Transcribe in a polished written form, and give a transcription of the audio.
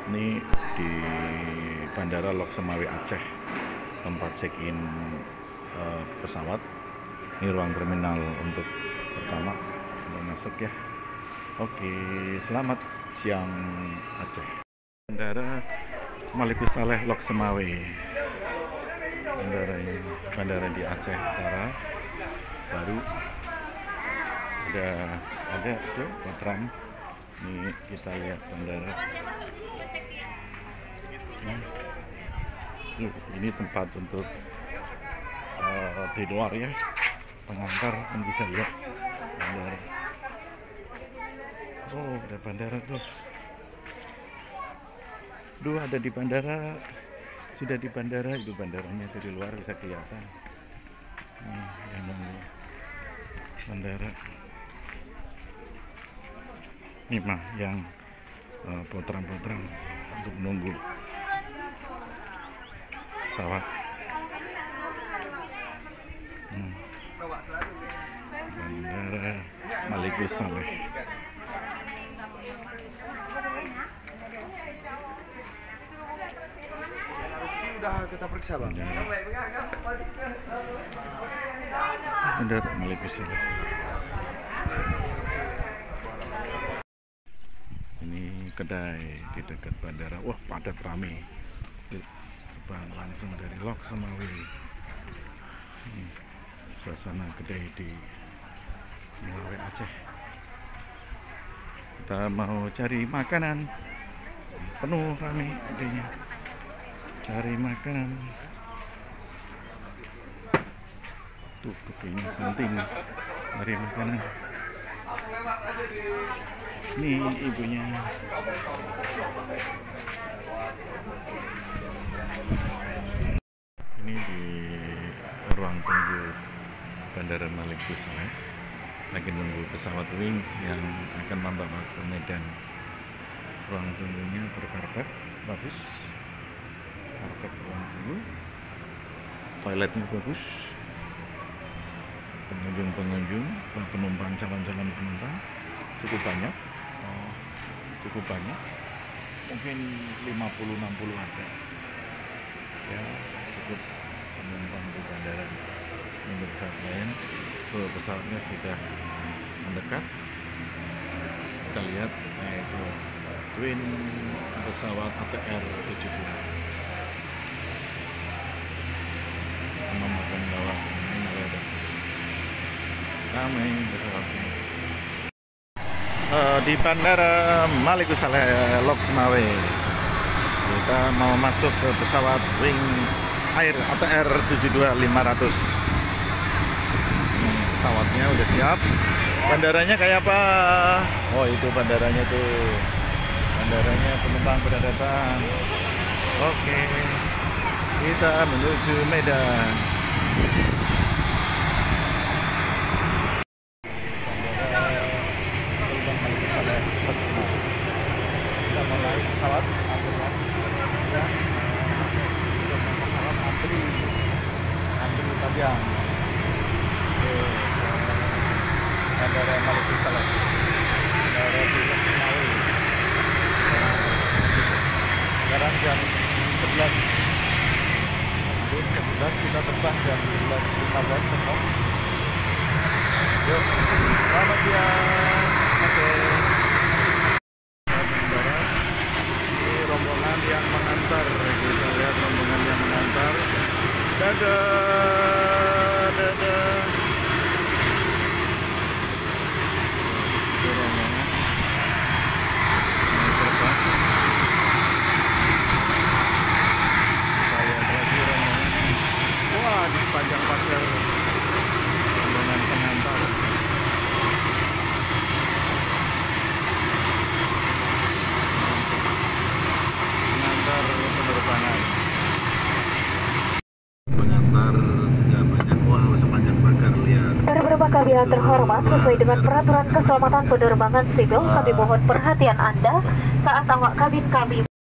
Ini di Bandara Lok Semawe Aceh, tempat check-in pesawat. Ini ruang terminal untuk pertama. Udah masuk ya. Oke, selamat siang Aceh. Bandara Malikus Saleh Lok Semawe. Bandara di Aceh Utara baru. Udah ada tuh Tram. Ini kita lihat bandara. Ini tempat untuk di luar ya, pengantar kan bisa lihat bandara. Oh, ada bandara tuh. Duh, ada di bandara. Sudah di bandara, itu bandaranya dari luar bisa kelihatan. Yang nunggu bandara. Ini mah yang potram-potram untuk menunggu pesawat. Bandara Malikus Saleh. Udah kita periksa bang. Bandara Malikus Saleh. Ini kedai di dekat bandara. Wah, padat rame. Terbang langsung dari Lok Semawe. Suasana kedai di Semawe Aceh. Kita mau cari makanan. Penuh rame kedainya. Cari makanan. Tuh kedainya penting. Cari makanan. Ini ibunya. Ini di ruang tunggu Bandara Malikus Saleh. Lagi nunggu pesawat Wings yang akan membawa ke Medan. Ruang tunggunya berkarpet, bagus. Karpet ruang tunggu. Toiletnya bagus. Pengunjung, penumpang, calon-calon penumpang cukup banyak. Cukup banyak. Mungkin 50-60 ada. Ya, cukup penumpang di bandara. Untuk pesawat lain, pesawatnya sudah mendekat. Kita lihat, yaitu twin pesawat ATR 72. Memakan bawah ini ada ramai pesawatnya. Di Bandara Malikus Saleh Lok Semawe, kita mau masuk ke pesawat Wing Air ATR 72-500. Pesawatnya udah siap. Bandaranya kayak apa? Oh, itu bandaranya tuh. Bandaranya penumpang pada datang. Oke, kita menuju Medan. Kita mulai pesawat antri panjang ke Bandara Malikus Saleh, Bandara di Lok Semawe. Sekarang jam 11. Kita terbang jam 11.15 besok. Yuk, selamat siang. Oke. Ini rombongan yang mengantar. Kita lihat rombongan yang mengantar. Dadah, dadah. Itu rombongan. Ini terbang. Kita lihat lagi rombongan. Wah, di sepanjang pagar rombongan pengantar. Pengantar penerbangan. Pengantar sudah banyak. Wah, sepanjang pagar lihat. Para penumpang yang terhormat, sesuai dengan peraturan keselamatan penerbangan sipil, kami mohon perhatian Anda saat awak kabin kami